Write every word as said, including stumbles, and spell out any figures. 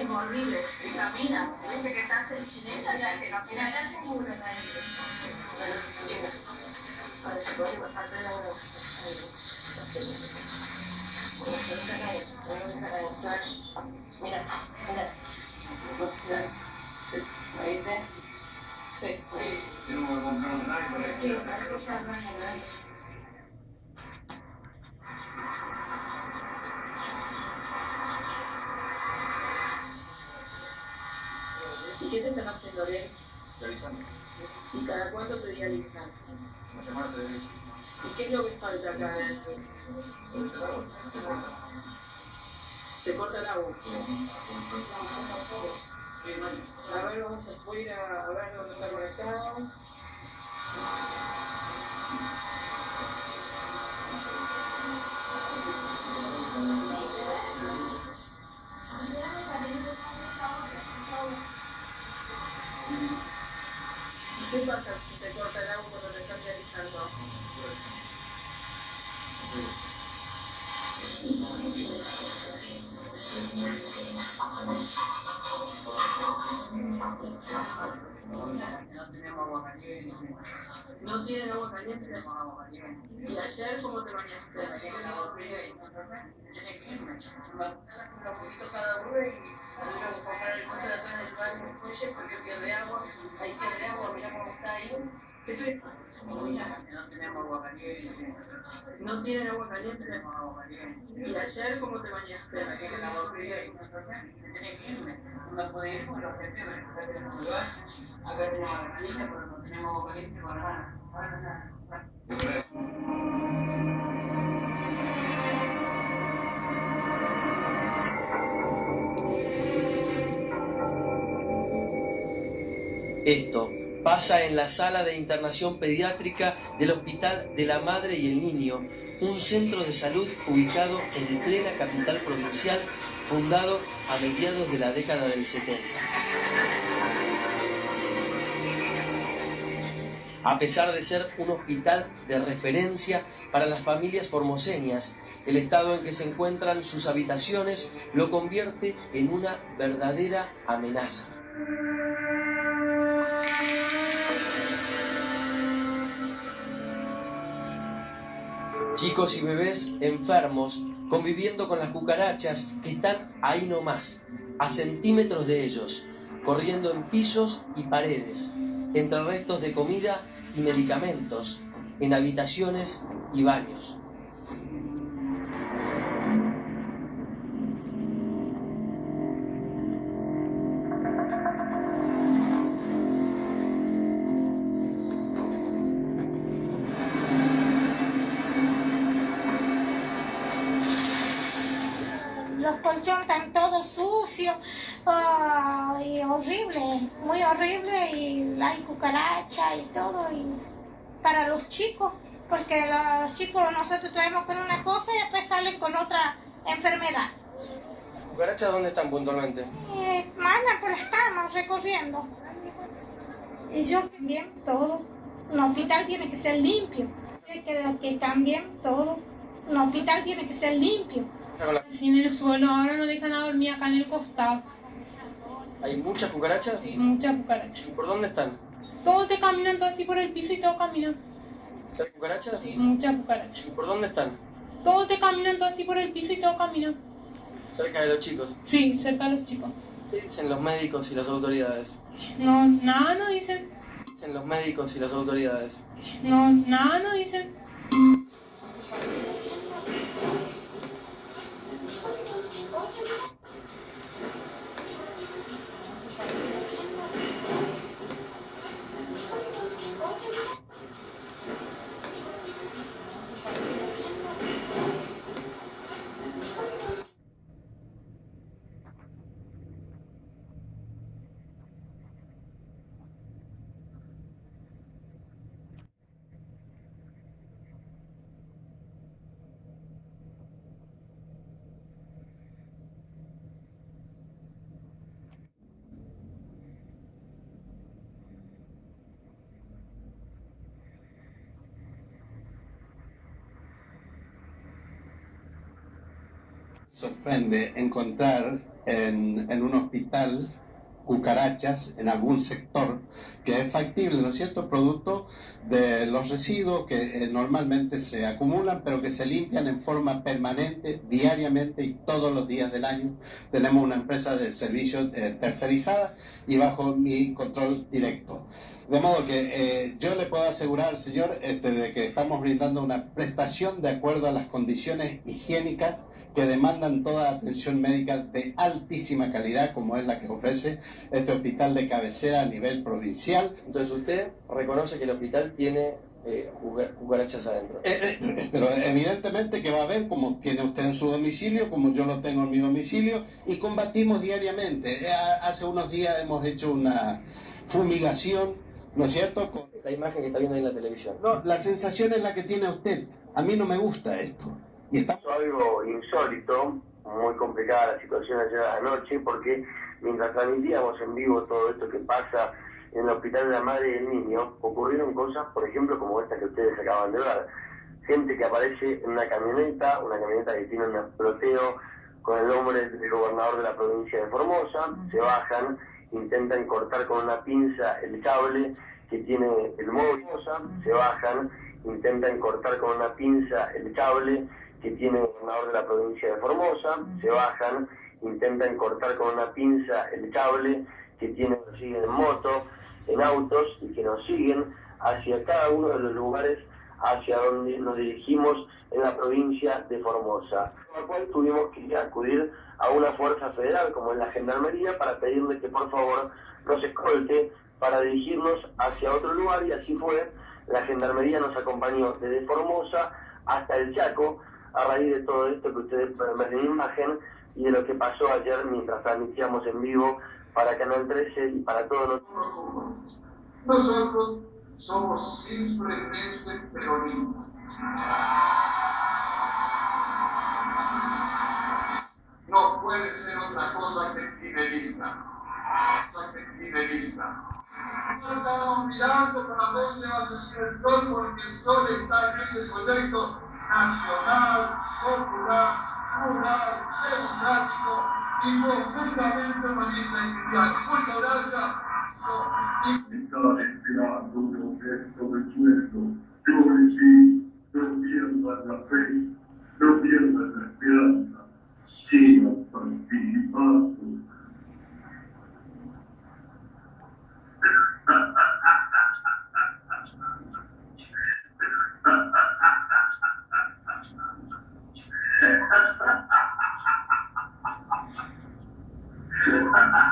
horrible. Y camina, viste que estás en chineta, ya que camina acá te muro en ahí. Para que pueda bajar de la hora. Mira, mira. Sí. ¿Oíste? Sí. Yo no voy a comprar un traje para eso. Sí, para eso se arma en. ¿Y qué te están haciendo bien? Dializando. ¿Y cada cuánto te dializan? Una semana te dializo. ¿Y qué es lo que falta acá adentro? ¿Dónde está el agua? Se corta. ¿Se corta el agua? Sí, no. A ver, vamos a voy a ir a, a ver dónde está conectado. ¿Qué pasa si se corta el agua cuando te están dializando? No tenemos agua caliente. ¿No tienen agua caliente? ¿Y ayer cómo te bañaste? Agua fría y no tiene que irme. Un poquito cada uno y tengo que comprar el coche de atrás del baño, el coche, porque pierde agua. Ahí pierde agua, mira cómo está ahí. ¿Qué tú? No tenemos agua caliente. ¿No tienen agua caliente? No tenemos agua caliente. ¿Y ayer cómo te bañaste? Agua fría y no tiene que irme. No puede ir porque los jefes me dicen que no me vaya. Acá tenemos agua caliente, pero no tenemos agua caliente para nada. Para nada. Esto pasa en la sala de internación pediátrica del Hospital de la Madre y el Niño, un centro de salud ubicado en plena capital provincial, fundado a mediados de la década del setenta. A pesar de ser un hospital de referencia para las familias formoseñas, el estado en que se encuentran sus habitaciones lo convierte en una verdadera amenaza. Chicos y bebés enfermos, conviviendo con las cucarachas que están ahí nomás, a centímetros de ellos, corriendo en pisos y paredes, entre restos de comida y medicamentos, en habitaciones y baños. Los colchones están todos sucios, uh, y horrible, muy horrible, y hay cucaracha y todo, y para los chicos, porque los chicos nosotros traemos con una cosa y después salen con otra enfermedad. ¿Cucarachas dónde están puntualmente? Eh, mandan por las camas recorriendo. Y yo también todo, un hospital tiene que ser limpio, que, que también todo, un hospital tiene que ser limpio. Así en el suelo, ahora no dejan a dormir acá en el costado. ¿Hay muchas cucarachas? Sí, muchas cucarachas. ¿Y por dónde están? Todos te caminan todo así por el piso y todos caminan. ¿Hay cucarachas? Sí, muchas cucarachas. ¿Y por dónde están? Todos te caminan todo así por el piso y todos caminan. Cerca de los chicos. Sí, cerca de los chicos. ¿Qué dicen los médicos y las autoridades? No, nada no dicen. ¿Qué dicen los médicos y las autoridades? No, nada no dicen. Sorprende encontrar en, en un hospital cucarachas en algún sector que es factible, ¿no es cierto?, producto de los residuos que eh, normalmente se acumulan, pero que se limpian en forma permanente, diariamente y todos los días del año. Tenemos una empresa de servicios eh, tercerizada y bajo mi control directo. De modo que eh, yo le puedo asegurar, señor, este, de que estamos brindando una prestación de acuerdo a las condiciones higiénicas que demandan toda atención médica de altísima calidad, como es la que ofrece este hospital de cabecera a nivel provincial. Entonces usted reconoce que el hospital tiene eh, cucarachas adentro. Eh, eh, pero evidentemente que va a haber, como tiene usted en su domicilio, como yo lo tengo en mi domicilio, y combatimos diariamente. Eh, hace unos días hemos hecho una fumigación, ¿no es cierto? Con... La imagen que está viendo ahí en la televisión. No, la sensación es la que tiene usted. A mí no me gusta esto. Y está... Algo insólito, muy complicada la situación ayer a la noche, porque mientras transmitíamos en vivo todo esto que pasa en el Hospital de la Madre y el Niño, ocurrieron cosas, por ejemplo, como esta que ustedes acaban de ver. Gente que aparece en una camioneta, una camioneta que tiene un exploteo con el nombre del gobernador de la provincia de Formosa, se bajan, intentan cortar con una pinza el cable que tiene el móvil, se bajan, intentan cortar con una pinza el cable que tiene el gobernador de la provincia de Formosa, se bajan, intentan cortar con una pinza el cable que tiene, nos siguen en moto, en autos, y que nos siguen hacia cada uno de los lugares hacia donde nos dirigimos en la provincia de Formosa. Con lo cual tuvimos que acudir a una fuerza federal como es la Gendarmería para pedirle que por favor nos escolte para dirigirnos hacia otro lugar, y así fue. La Gendarmería nos acompañó desde Formosa hasta el Chaco a raíz de todo esto que ustedes pueden ver en imagen y de lo que pasó ayer mientras transmitíamos en vivo para Canal trece y para todos los... Nosotros somos simplemente peronistas. No puede ser otra cosa que kirchnerista. Cosa que kirchnerista. No estamos mirando para dónde va a salir el sol, porque el sol está en este proyecto nacional, popular, rural, democrático y profundamente humanista y cristiano. Muchas gracias. Estaba esperando un gesto de suelo. Yo decí, no pierdas la fe, no pierdas la esperanza, sigas participando. Ha ha ha ha ha ha ha ha ha ha ha ha ha ha ha ha